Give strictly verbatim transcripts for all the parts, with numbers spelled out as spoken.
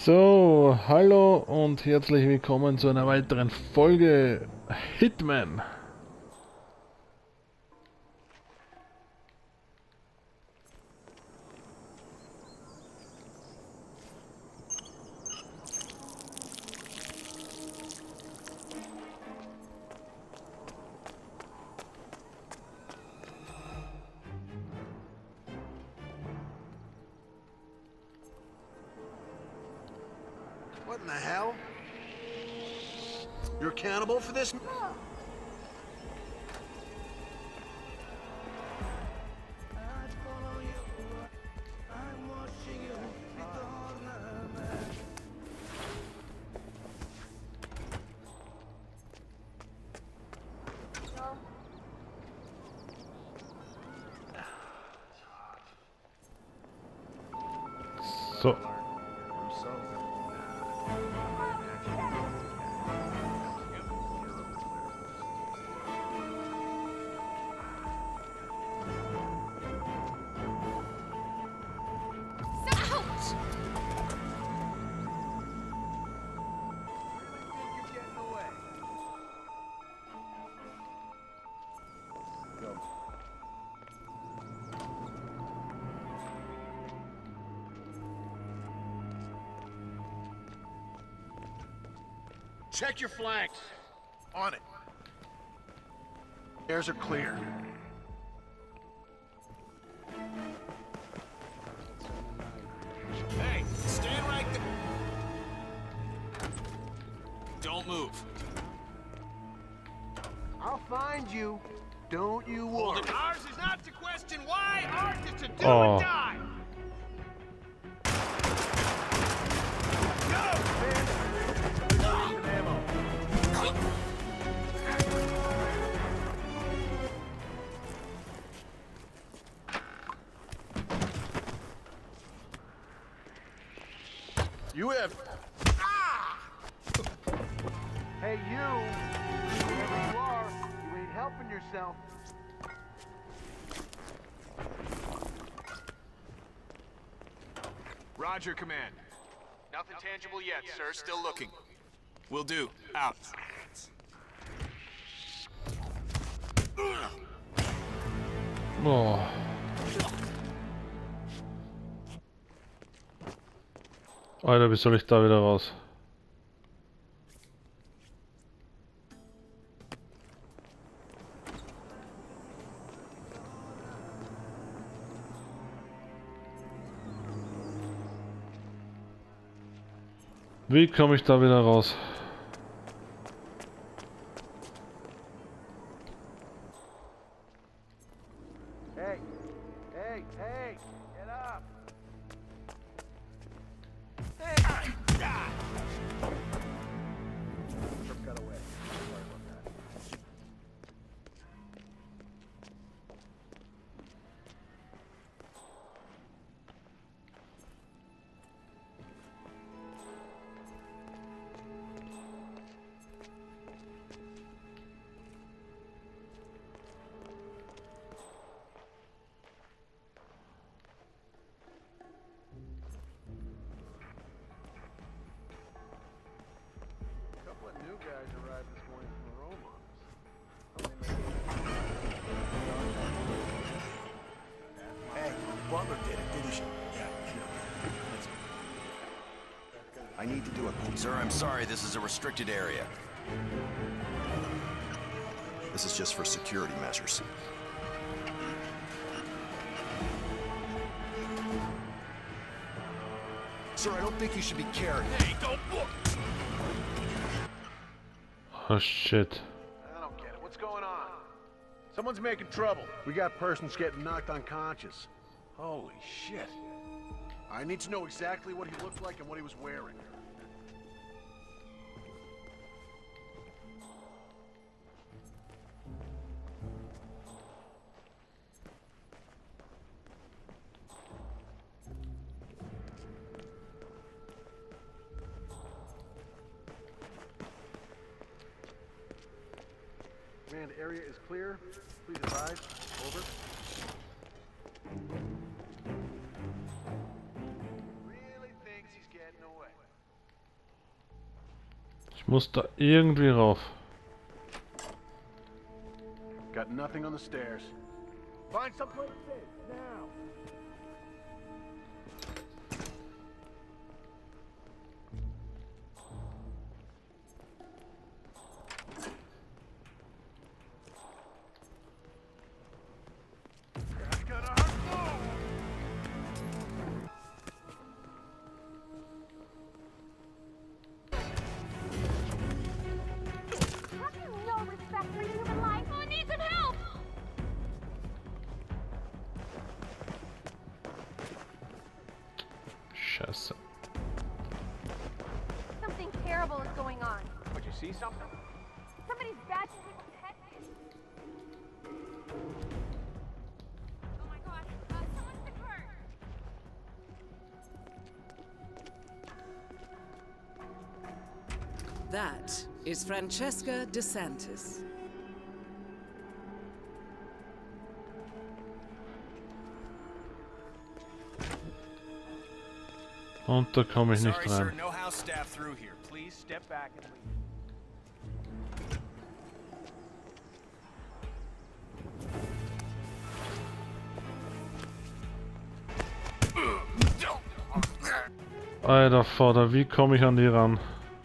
So, hallo und herzlich willkommen zu einer weiteren Folge Hitman. What in the hell? You're accountable for this? So. Check your flanks. On it. Airs are clear. Hey, stand right there. Don't move. I'll find you. Don't you worry. Ours is not to question why, ours is to do Oh. or die. You have. Ah! Hey, you. Whoever you are, you ain't helping yourself. Roger, command. Nothing tangible yet, sir. Still looking. Will do. Out. Oh. Alter, wie soll ich da wieder raus? Wie komme ich da wieder raus? Hey, hey, hey, get up. Hey, ah. Trip got away. Sorry about that. A couple of new guys arrived this morning from the Rome office. Hey, Butler did it, didn't she? Yeah, I need to do it. Sir, I'm sorry, this is a restricted area. This is just for security measures. Sir, I don't think you should be carried. Hey, don't look. Oh shit. I don't get it. What's going on? Someone's making trouble. We got persons getting knocked unconscious. Holy shit. I need to know exactly what he looked like and what he was wearing. Command, area is clear. Please advise. Over. Really thinks he's getting away. Ich muss da irgendwie rauf. Got nothing on the stairs. Find someplace safe now. That's gonna hurt. Have you no respect for human life? I need some help! Scheiße. Something terrible is going on. Would you see something? Somebody's badging people's heads in. Oh my god, uh, someone's been hurt. That is Francesca DeSantis. Und da komme ich nicht Sorry, sir. rein. No house staff through here. Please step back and leave. Alter Vater, wie komme ich an die ran?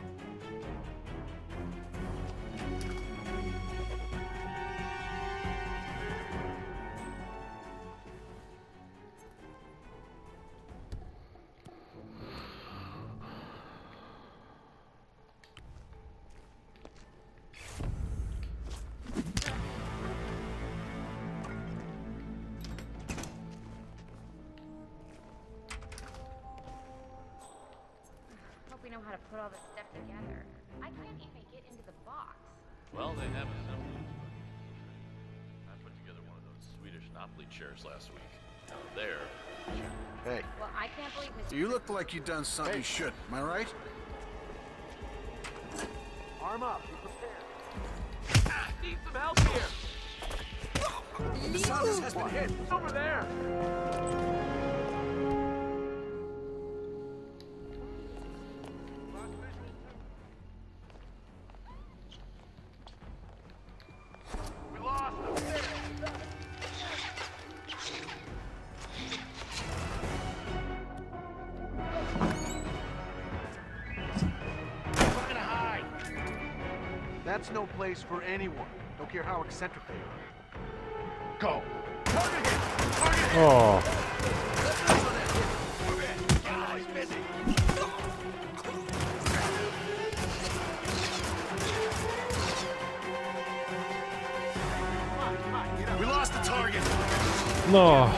Hope we know how to put all this stuff together. I can't even get into the box. Well, they have assembled. I put together one of those Swedish Napoli chairs last week. Now there. Hey, Well, I can't believe Mister you look like you done something you shouldn't. Am I right? Arm up. Be prepared. Need some help here. DeSantis has been hit. It's over there. We lost him. We're gonna hide. That's no place for anyone. Don't care how eccentric they are. Go. Target hit. Target hit. Oh, We lost the target. no.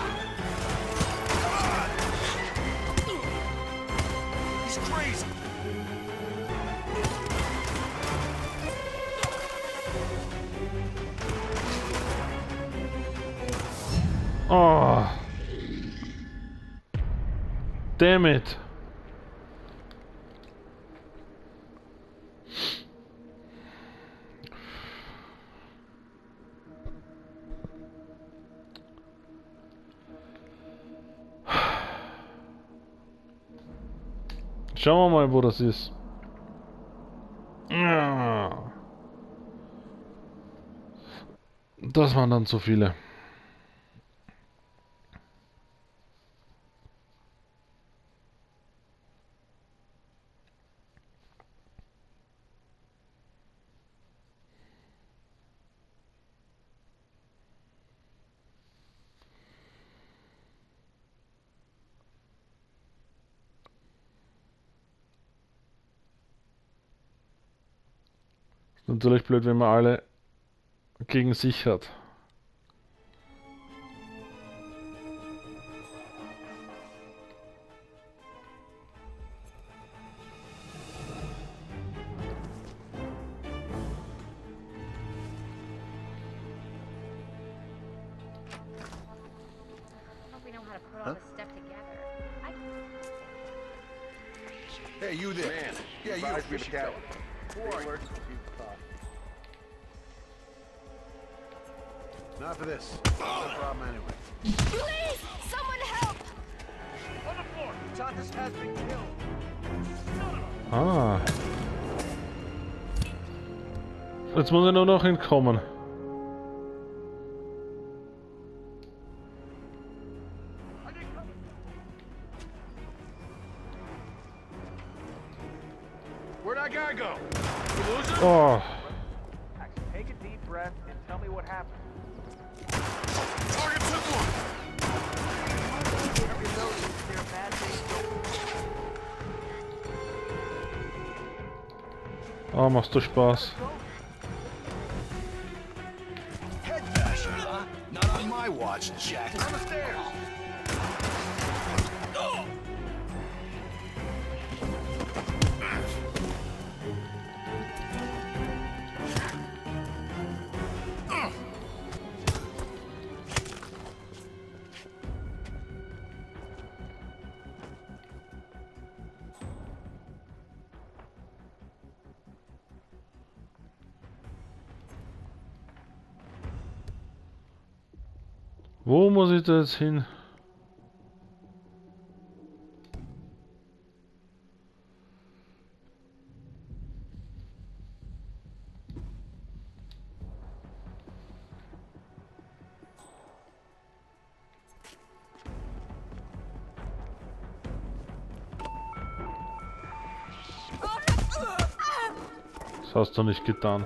He's crazy. Oh. Damn it. Schauen wir mal, wo das ist. Ah. Das waren dann zu viele. Natürlich blöd, wenn man alle gegen sich hat. Hope we know how to put all this stuff together. I Hey, you there. Man, Yeah, you. advise me We to should catch. go. Who are you? Not for this. No problem anyway. Please! Someone help! On the floor. DeSantis has been killed. Ah. Jetzt muss er nur noch entkommen. Where'd that guy go? You lose him? Oh, Take a deep breath and tell me what happened. Target took one. oh, machst du Spaß. Head basher, huh? Not on my watch, Jack. On the stairs. Wo muss ich da jetzt hin? Das hast du nicht getan.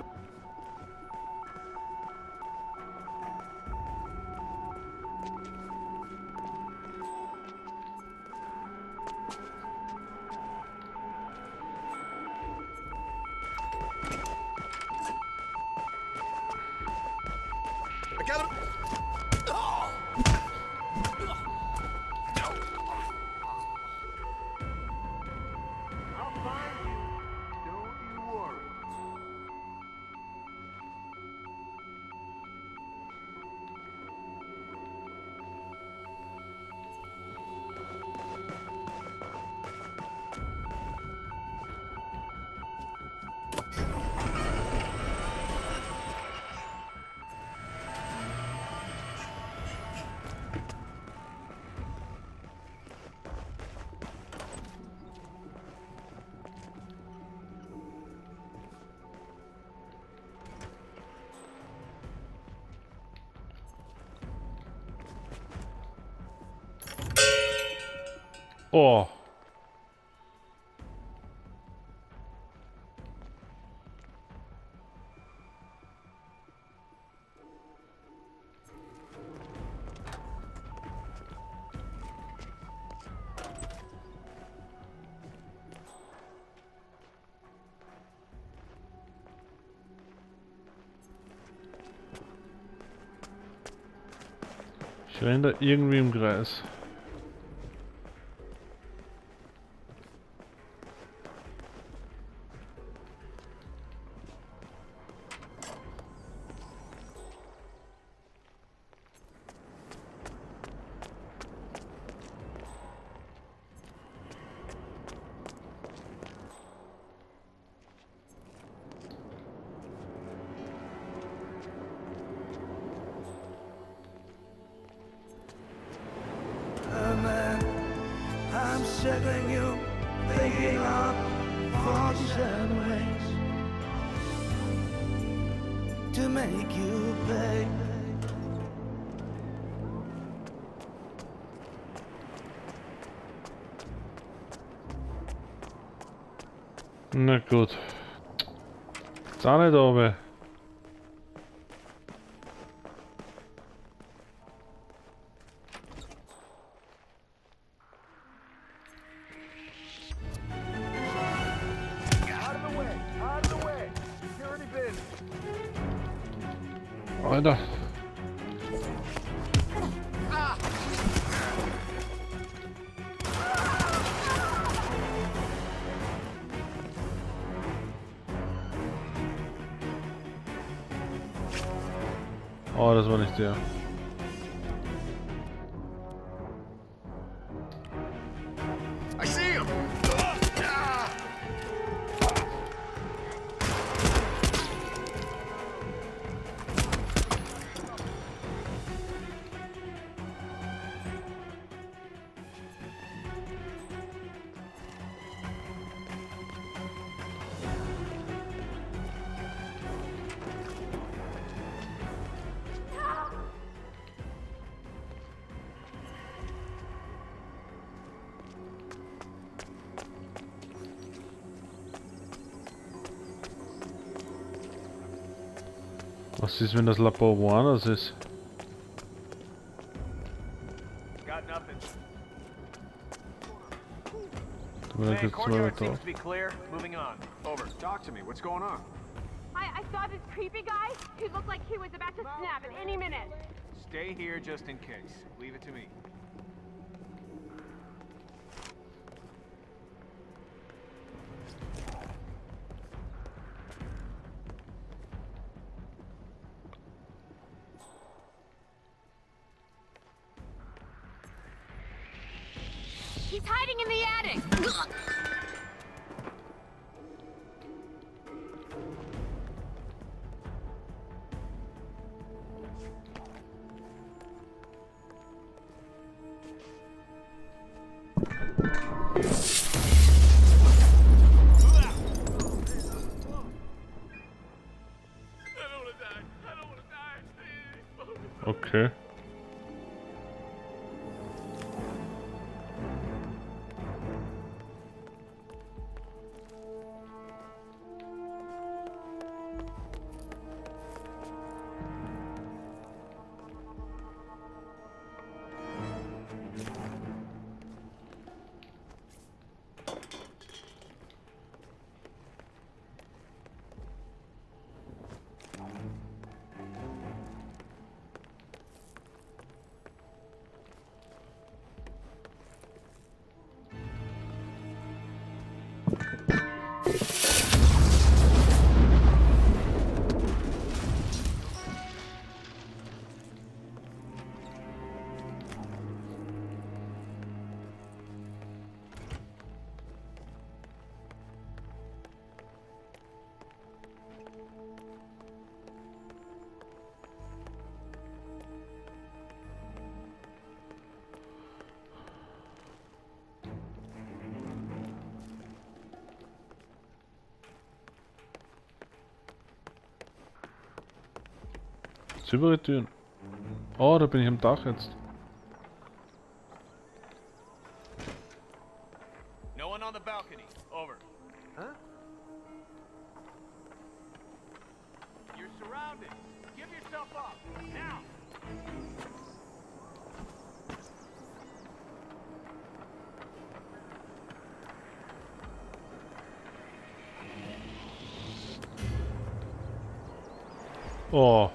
I got him. I'll find you. Don't you worry. Oh. Ich renne da irgendwie im Kreis. I'm circling you, thinking of thoughts and ways to make you pay. Na gut. Jetzt auch nicht oben. Alter. Oh, das war nicht der. I see him. Was ist, wenn das Labor woanders ist? Got nothing. Du bist jetzt mal Courtyard da. seems to be clear. Moving on. Over. Talk to me. What's going on? I, I saw this creepy guy who looked like he was about to snap at any minute. Stay here just in case. Leave it to me. He's hiding in the attic. Okay. Silberne Türen. Oh, da bin ich am Dach jetzt. No one on the balcony. Over. Huh? You're surrounded. Give yourself up. Now. Oh.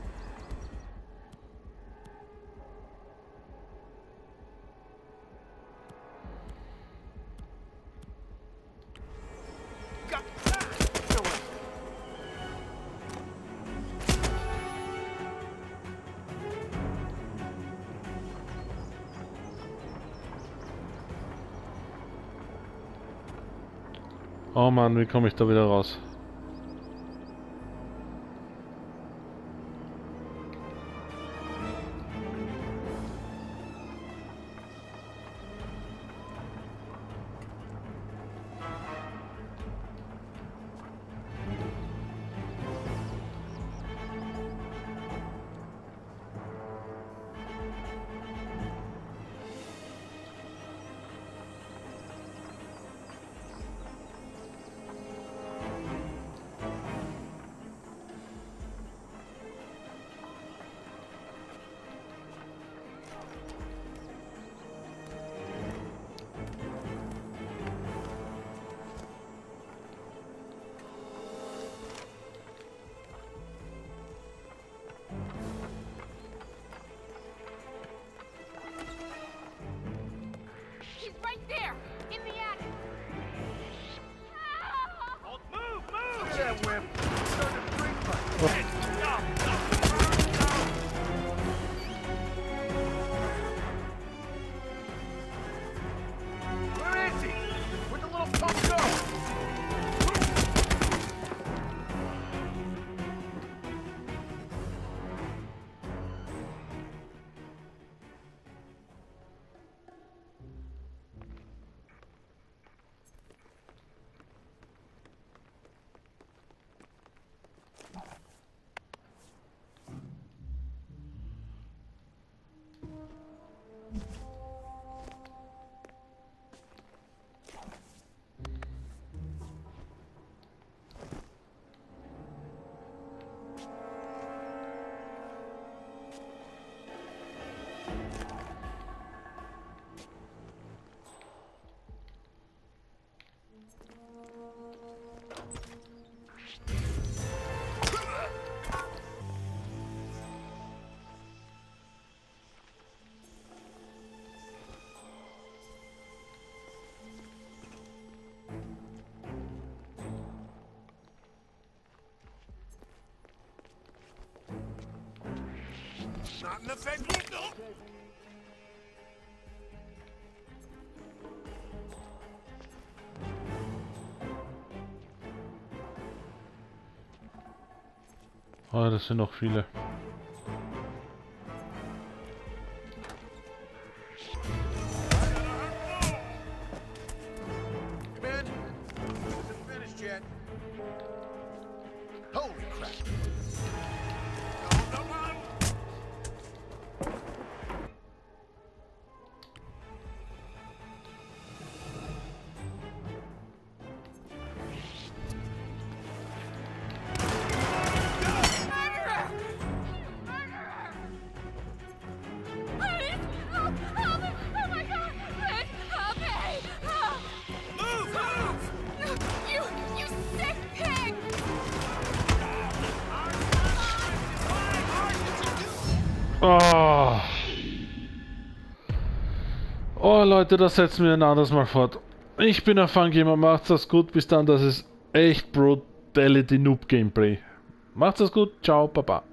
Oh Mann, wie komme ich da wieder raus? He's right there, in the attic. Move, move. Look at that whip. It's starting to break like Where is he? Where'd the little punk go? Not in the fake. No. Ah, das sind noch viele. Come in. Isn't finished yet. Holy crap. No, no, no. Oh. Oh Leute, das setzen wir ein anderes Mal fort. Ich bin der Fungamer, macht's das gut, bis dann, das ist echt Brutality Noob Gameplay. Macht's das gut, ciao, baba.